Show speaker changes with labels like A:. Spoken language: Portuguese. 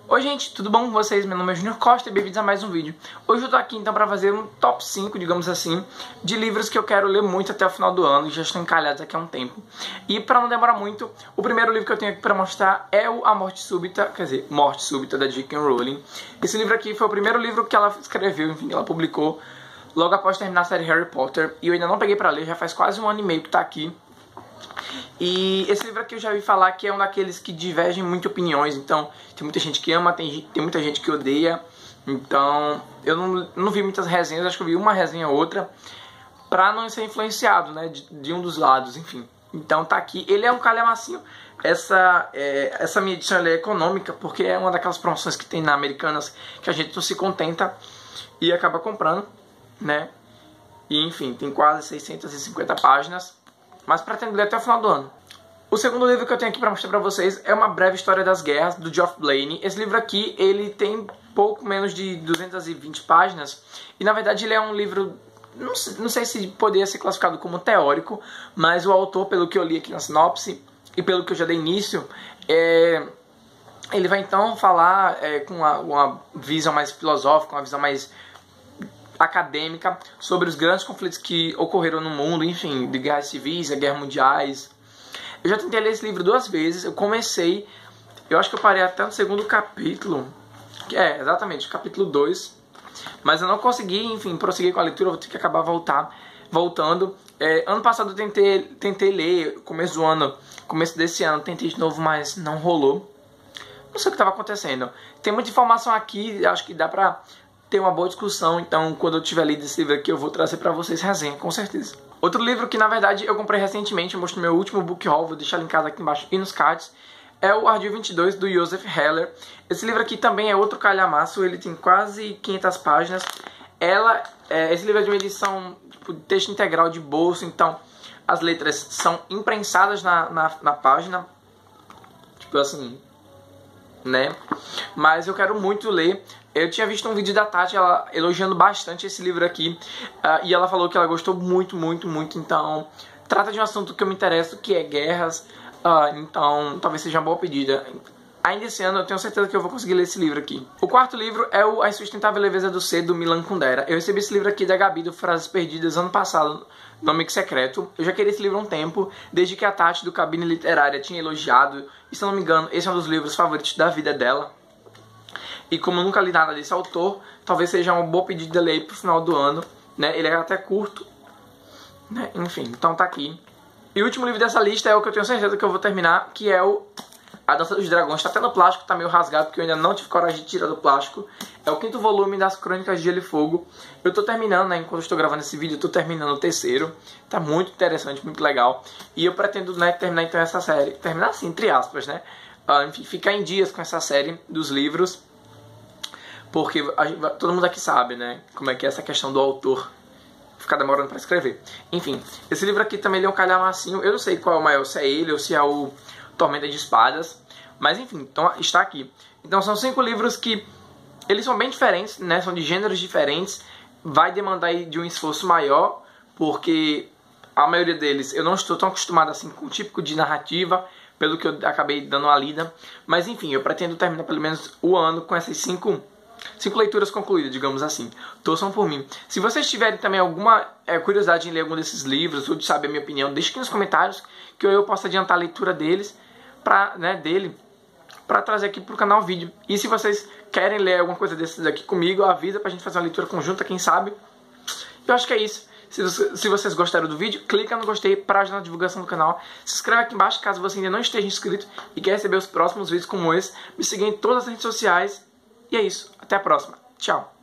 A: Oi gente, tudo bom com vocês? Meu nome é Junior Costa e bem-vindos a mais um vídeo. Hoje eu tô aqui então pra fazer um top 5, digamos assim, de livros que eu quero ler muito até o final do ano, e já estão encalhados aqui há um tempo. E pra não demorar muito, o primeiro livro que eu tenho aqui pra mostrar é o A Morte Súbita, quer dizer, Morte Súbita, da J.K. Rowling. Esse livro aqui foi o primeiro livro que ela escreveu, enfim, ela publicou logo após terminar a série Harry Potter, e eu ainda não peguei pra ler, já faz quase um ano e meio que tá aqui. E esse livro aqui eu já ouvi falar que é um daqueles que divergem muito opiniões, então tem muita gente que ama, tem muita gente que odeia, então eu não vi muitas resenhas, acho que eu vi uma resenha ou outra, pra não ser influenciado, né, de um dos lados, enfim. Então tá aqui, ele é um calhamacinho, essa minha edição ela é econômica, porque é uma daquelas promoções que tem na Americanas que a gente não se contenta e acaba comprando, né, e enfim, tem quase 650 páginas. Mas pretendo ler até o final do ano. O segundo livro que eu tenho aqui para mostrar para vocês é Uma Breve História das Guerras, do Geoff Blaine. Esse livro aqui, ele tem pouco menos de 220 páginas. E na verdade ele é um livro, não sei se poderia ser classificado como teórico, mas o autor, pelo que eu li aqui na sinopse, e pelo que eu já dei início, ele vai então falar com uma visão mais filosófica, uma visão mais acadêmica sobre os grandes conflitos que ocorreram no mundo, enfim, de guerras civis, guerras mundiais. Eu já tentei ler esse livro 2 vezes, eu comecei, eu acho que eu parei até no segundo capítulo, exatamente, capítulo 2, mas eu não consegui, enfim, prosseguir com a leitura, vou ter que acabar voltando. Ano passado eu tentei ler, começo desse ano, tentei de novo, mas não rolou. Não sei o que estava acontecendo. Tem muita informação aqui, acho que dá pra ter uma boa discussão, então quando eu tiver lido esse livro aqui eu vou trazer pra vocês resenha, com certeza. Outro livro que na verdade eu comprei recentemente, eu mostrei no meu último book haul, vou deixar linkado aqui embaixo e nos cards, é o Ardil 22, do Joseph Heller. Esse livro aqui também é outro calhamaço, ele tem quase 500 páginas. Esse livro é de uma edição, tipo, texto integral de bolso, então as letras são imprensadas na página, tipo assim, né? Mas eu quero muito ler. Eu tinha visto um vídeo da Tati, ela elogiando bastante esse livro aqui, e ela falou que ela gostou muito, então trata de um assunto que eu me interesso, que é guerras, então talvez seja uma boa pedida. Ainda esse ano eu tenho certeza que eu vou conseguir ler esse livro aqui. O quarto livro é o A Insustentável Leveza do Ser, do Milan Kundera. Eu recebi esse livro aqui da Gabi, do Frases Perdidas, ano passado, no Amigo Secreto. Eu já queria esse livro há um tempo, desde que a Tati do Cabine Literária tinha elogiado, e se eu não me engano, esse é um dos livros favoritos da vida dela. E como eu nunca li nada desse autor, talvez seja uma boa pedida ler pro final do ano, né? Ele é até curto, né? Enfim, então tá aqui. E o último livro dessa lista é o que eu tenho certeza que eu vou terminar, que é o A Dança dos Dragões. Tá até no plástico, tá meio rasgado, porque eu ainda não tive coragem de tirar do plástico. É o 5º volume das Crônicas de Gelo e Fogo. Eu tô terminando, né? Enquanto eu estou gravando esse vídeo, eu tô terminando o 3º. Tá muito interessante, muito legal. E eu pretendo, né, terminar então essa série. Terminar assim, entre aspas, né? Enfim, ficar em dias com essa série dos livros. Porque todo mundo aqui sabe, né, como é que é essa questão do autor ficar demorando pra escrever. Enfim, esse livro aqui também ele é um calhamacinho. Eu não sei qual é o maior, se é ele ou se é o Tormenta de Espadas. Mas enfim, então está aqui. Então são 5 livros que eles são bem diferentes, né, são de gêneros diferentes. Vai demandar aí de um esforço maior, porque a maioria deles eu não estou tão acostumado assim com o típico de narrativa, pelo que eu acabei dando uma lida. Mas enfim, eu pretendo terminar pelo menos o ano com essas 5 leituras concluídas, digamos assim. Torçam por mim. Se vocês tiverem também alguma curiosidade em ler algum desses livros, ou de saber a minha opinião, deixe aqui nos comentários, que eu possa adiantar a leitura deles, pra trazer aqui pro canal vídeo. E se vocês querem ler alguma coisa desses aqui comigo, avisa pra gente fazer uma leitura conjunta, quem sabe. Eu acho que é isso. Se vocês gostaram do vídeo, clica no gostei para ajudar na divulgação do canal. Se inscreve aqui embaixo caso você ainda não esteja inscrito e quer receber os próximos vídeos como esse. Me siga em todas as redes sociais. E é isso. Até a próxima. Tchau.